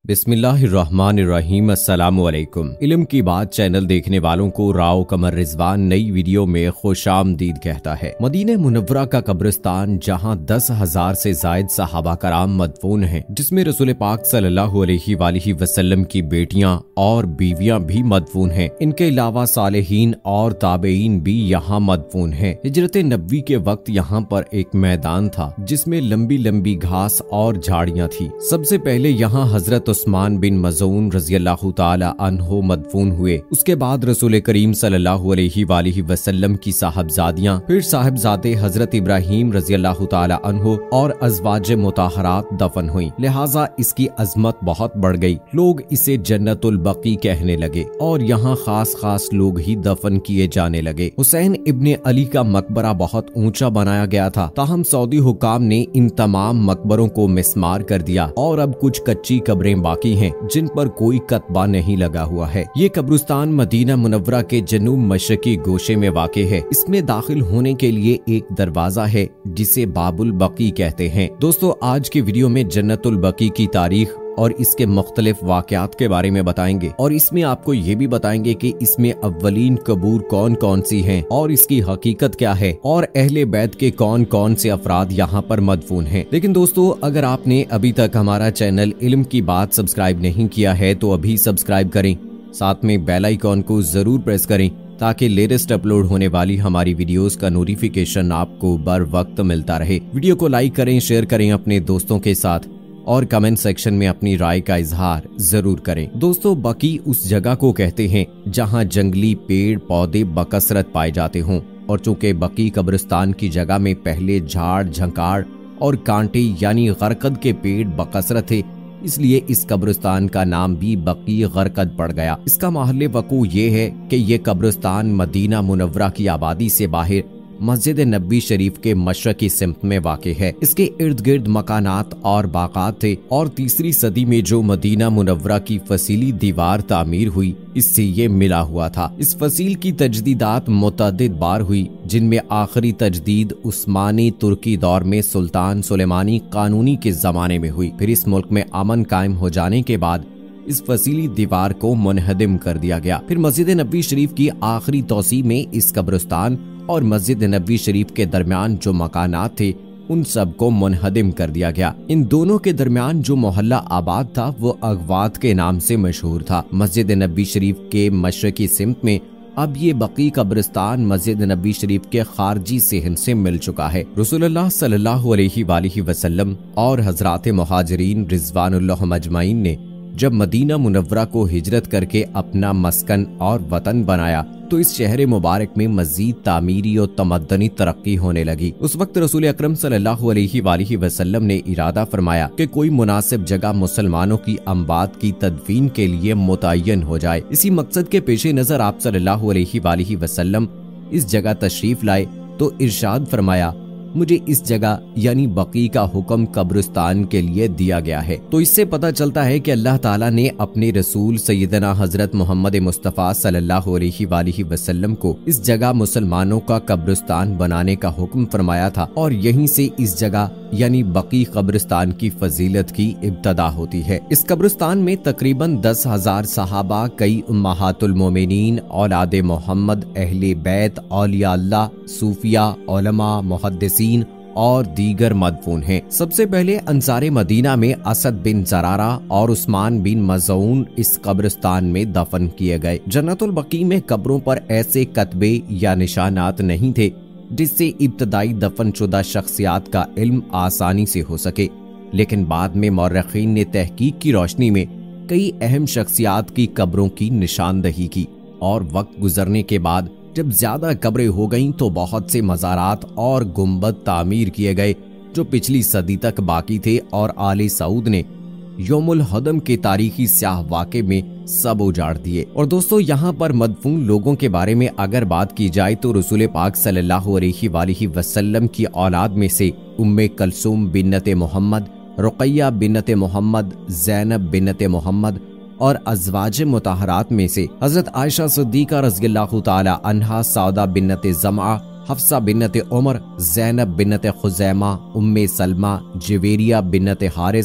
बिस्मिल्लाहिर्रहमानिर्रहीम। अस्सलामुअलैकुम। इल्म की बात चैनल देखने वालों को राव कमर रिजवान नई वीडियो में खुशामदीद कहता है। मदीने मुनव्वरा का कब्रिस्तान जहां 10,000 से जायद सहाबा कराम मदफून हैं, जिसमें रसूल पाक सल्लल्लाहु अलैहि वसल्लम की बेटियां और बीवियां भी मदफून हैं। इनके अलावा सालेहीन और ताबेईन भी यहाँ मदफून हैं। हिजरत नबवी के वक्त यहाँ पर एक मैदान था जिसमें लंबी लंबी घास और झाड़ियां थी। सबसे पहले यहाँ हजरत उस्मान बिन मज़ऊन रज़ियल्लाहु ताला अन्हो मदफून हुए। उसके बाद रसूल करीम सल्लल्लाहु अलैहि वसल्लम की साहबजादियां, फिर साहबजादे हजरत इब्राहीम रज़ियल्लाहु ताला अन्हो और अज़वाज मुताहरात दफन हुई। लिहाजा इसकी अजमत बहुत बढ़ गई। लोग इसे जन्नतुल बकी कहने लगे और यहाँ खास खास लोग ही दफन किए जाने लगे। हुसैन इब्ने अली का मकबरा बहुत ऊंचा बनाया गया था, ताहम सऊदी हुकाम ने इन तमाम मकबरों को मिस्मार कर दिया और अब कुछ कच्ची कब्रें बाकी हैं जिन पर कोई कतबा नहीं लगा हुआ है। ये कब्रिस्तान मदीना मुनव्वरा के जनूब मशरकी गोशे में वाक़े है। इसमें दाखिल होने के लिए एक दरवाजा है जिसे बाबुल बकी कहते हैं। दोस्तों, आज की वीडियो में जन्नतुल बकी की तारीख और इसके मुख्तलिफ वाक़यात के बारे में बताएंगे और इसमें आपको ये भी बताएंगे कि इसमें अव्वलीन कबूर कौन कौन सी हैं और इसकी हकीकत क्या है और अहले बैत के कौन कौन से अफराद यहाँ पर मदफून हैं। लेकिन दोस्तों, अगर आपने अभी तक हमारा चैनल इल्म की बात सब्सक्राइब नहीं किया है तो अभी सब्सक्राइब करें, साथ में बेल आइकॉन को जरूर प्रेस करें ताकि लेटेस्ट अपलोड होने वाली हमारी वीडियोस का नोटिफिकेशन आपको बर वक्त मिलता रहे। वीडियो को लाइक करें, शेयर करें अपने दोस्तों के साथ और कमेंट सेक्शन में अपनी राय का इजहार जरूर करें। दोस्तों, बकी उस जगह को कहते हैं जहां जंगली पेड़ पौधे बकसरत पाए जाते हों और चूंकि बकी कब्रिस्तान की जगह में पहले झाड़ झंकार और कांटे यानी गरकद के पेड़ बकसरत थे, इसलिए इस कब्रिस्तान का नाम भी बकी गरकद पड़ गया। इसका महल वकू ये है कि ये कब्रिस्तान मदीना मुनव्वरा की आबादी से बाहर मस्जिद नबी शरीफ के मशरकी सिमत में वाक़े है। इसके इर्द गिर्द मकानात और बागात थे और 3री सदी में जो मदीना मुनव्वरा की फसीली दीवार तामीर हुई, इससे ये मिला हुआ था। इस फसील की तजदीदात मुतअद्दिद बार हुई, जिनमें आखिरी तजदीद उस्मानी तुर्की दौर में सुल्तान सुलेमानी कानूनी के जमाने में हुई। फिर इस मुल्क में अमन कायम हो जाने के बाद इस फसीली दीवार को मुनहदिम कर दिया गया। फिर मस्जिद नबी शरीफ की आखिरी तौसी में इस कब्रिस्तान और मस्जिद नबी शरीफ के दरमियान जो मकानात थे उन सब को मुनहदिम कर दिया गया। इन दोनों के दरमियान जो मोहल्ला आबाद था वो अगवात के नाम से मशहूर था। मस्जिद नबी शरीफ के मशरकी सिमत में अब ये बकी कब्रिस्तान मस्जिद नबी शरीफ के खारजी सेहन से मिल चुका है। रसूलुल्लाह सल्लल्लाहु अलैहि वसल्लम और हजरात मुहाजिरीन रिजवानुल्लाह मजमाइन ने जब मदीना मुनव्वरा को हिजरत करके अपना मस्कन और वतन बनाया तो इस शहर मुबारक में मजीद तामीरी और तमद्दनी तरक्की होने लगी। उस वक्त रसूल अकरम सल्लल्लाहु अलैहि वसल्लम ने इरादा फरमाया कि कोई मुनासिब जगह मुसलमानों की अम्बात की तदफीन के लिए मुतय्यन हो जाए। इसी मकसद के पेश नजर आप सल्लल्लाहु अलैहि वसल्लम इस जगह तशरीफ लाए तो इरशाद फरमाया, मुझे इस जगह यानी बकी का हुक्म कब्रिस्तान के लिए दिया गया है। तो इससे पता चलता है कि अल्लाह ताला ने अपने रसूल सैयदना हजरत मोहम्मद मुस्तफ़ा सल्लल्लाहु अलैहि वसल्लम को इस जगह मुसलमानों का कब्रिस्तान बनाने का हुक्म फरमाया था और यहीं से इस जगह यानी बकी कब्रिस्तान की फजीलत की इब्तदा होती है। इस कब्रिस्तान में तकरीबन 10,000 सहाबा, कई उम्महातुल मोमिनीन, औलादे मोहम्मद, अहले बैत, औलिया अल्लाह, सूफिया, उलमा, मुहद्दिसीन और दीगर मदफून हैं। सबसे पहले अंसारे मदीना में असद बिन जरारा और उस्मान बिन मज़ऊन इस कब्रिस्तान में दफन किए गए। जन्नतुल बकी में कब्रों पर ऐसे कतबे या निशानात नहीं थे जिससे इब्तदाई दफन शुदा शख्सियात का इल्म आसानी से हो सके, लेकिन बाद में मौर्रखीन ने तहकीक की रोशनी में कई अहम शख्सियात की कब्रों की निशानदही की और वक्त गुजरने के बाद जब ज्यादा कब्रें हो गईं तो बहुत से मज़ारात और गुंबद तामीर किए गए जो पिछली सदी तक बाकी थे और आले सऊद ने यौमुल हदम के तारीखी स्याह वाक़े में सब उजाड़ दिए। और दोस्तों, यहाँ पर मदफून लोगों के बारे में अगर बात की जाए तो रसूल पाक सल्लल्लाहु अलैहि वसल्लम की औलाद में से उम्मे कलसूम बिन्नते मोहम्मद, रुक़ैया बिन्नते मोहम्मद, ज़ैनब बिन्नते मोहम्मद और अज़वाज मुताहरात में से हजरत आयशा सिद्दीक़ा रज़ियल्लाहु ताला अन्हा, सौदा बिन्नते ज़मा, हफ्सा बिन्नते उमर, ज़ैनब बिन्नते खुज़ैमा, उम्मे सलमा, जवेरिया बिन्नते हारिस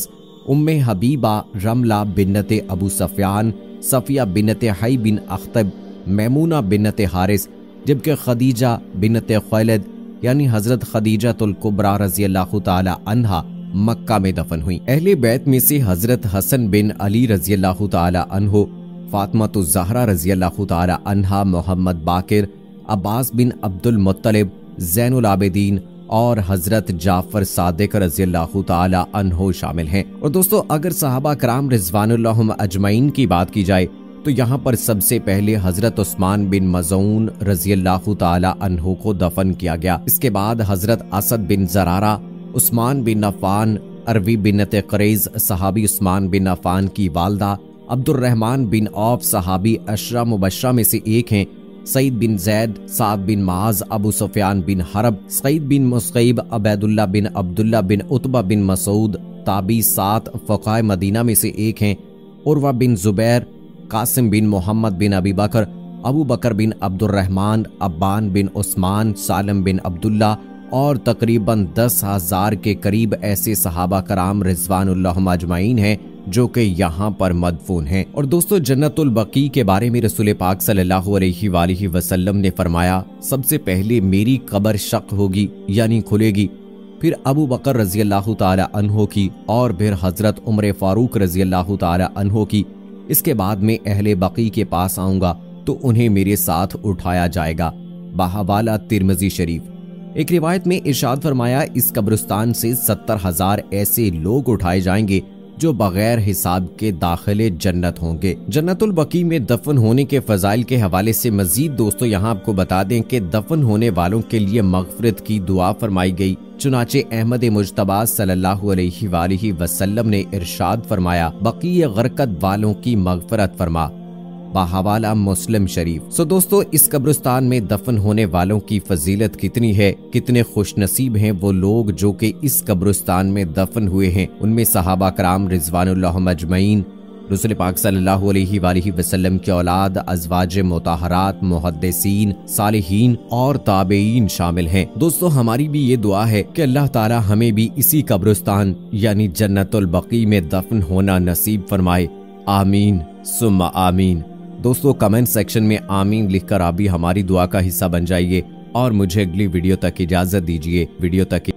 उम्मे हबीबा रमला बिन्नत अबू सफियान, सफिया बिन्नत हई बिन अख्तब, मैमूना बिन्नत हारिस, जबकि खदीजा बिन्नत खुवैलिद यानी हजरत खदीजतुल कुबरा रज़ी अल्लाह ताला अन्हा मक्का में दफन हुई। अहले बैत में से हजरत हसन बिन अली रज़ी अल्लाह ताला अन्हो, फातिमातुज़ ज़हरा रज़ी अल्लाह ताला अन्हा, मोहम्मद बाकिर, अब्बास बिन अब्दुल मुत्तलिब, ज़ैनुल आबिदीन और हजरत जाफर सादिक रज़ी अल्लाह ताला अन्हो शामिल हैं। और दोस्तों, अगर सहाबा कराम रिज़वानुल्लाहुम अजमईन की बात की जाए तो यहाँ पर सबसे पहले हजरत उस्मान बिन मज़ऊन रज़ी अल्लाह ताला अन्हो को दफन किया गया। इसके बाद हजरत असद बिन ज़रारा, उस्मान बिन अफ़ान, अरवी बिन्नत क़रैज़ सहाबी उस्मान बिन अफ़ान की वालदा, अब्दुर्रहमान बिन औफ सहाबी अशरा मुबशरा में से एक हैं, सईद बिन ज़ैद, साद बिन माज, अबू सुफियान बिन हरब, सईद बिन मुस्क़ैब, अबैदुल्लाह बिन अब्दुल्लाह बिन उतबा बिन मसूद, ताबी 7 फ़क़ाए मदीना में से एक हैं, उर्वा बिन ज़ुबैर, कासिम बिन मोहम्मद बिन अबी बकर, अबू बकर बिन अब्दुर्रहमान, अब्बान बिन उस्मान, सालम बिन अब्दुल्ला और तकरीबन 10,000 के करीब ऐसे सहाबा कराम रिज़वानुल्लाहुम अजमईन हैं जो कि यहाँ पर मदफून हैं। और दोस्तों, जन्नतुल बकी के बारे में रसूल पाक सल्लल्लाहु अलैहि वसल्लम ने फरमाया, सबसे पहले मेरी कब्र शक होगी यानी खुलेगी, फिर अबू बकर रज़ी अल्लाह ताला अन्हो की और फिर हजरत उमर फारूक रज़ी अल्लाह ताला अन्हो की। इसके बाद में अहले बकी के पास आऊंगा तो उन्हें मेरे साथ उठाया जाएगा। बहवाला तिरमिज़ी शरीफ। एक रिवायत में इरशाद फरमाया, इस कब्रिस्तान से 70,000 ऐसे लोग उठाए जाएंगे जो बगैर हिसाब के दाखिले जन्नत होंगे। जन्नतुल बकी में दफन होने के फजाइल के हवाले से मजीद दोस्तों यहाँ आपको बता दें कि दफन होने वालों के लिए मगफिरत की दुआ फरमाई गई। चुनाचे अहमद मुज्तबा सल्लल्लाहु अलैहि वसल्लम ने इरशाद फरमाया, बकी गरकत वालों की मगफिरत फरमा। बहवाला मुस्लिम शरीफ। दोस्तों, इस कब्रिस्तान में दफन होने वालों की फजीलत कितनी है, कितने खुशनसीब हैं वो लोग जो कि इस कब्रिस्तान में दफन हुए हैं। उनमें सहाबा कराम रिज़वानुल्लाहुम अजमईन, रसूल पाक सल्लल्लाहु अलैहि वसल्लम की औलाद, अज़वाज मुताहरात, मुहद्दिसीन, सालिहीन और ताबेईन शामिल हैं। दोस्तों, हमारी भी ये दुआ है कि अल्लाह ताला हमें भी इसी कब्रिस्तान यानी जन्नतुल बकी में दफन होना नसीब फरमाए। आमीन सुम्मा आमीन। दोस्तों, कमेंट सेक्शन में आमीन लिखकर आप भी हमारी दुआ का हिस्सा बन जाइए और मुझे अगली वीडियो तक इजाजत दीजिए। वीडियो तक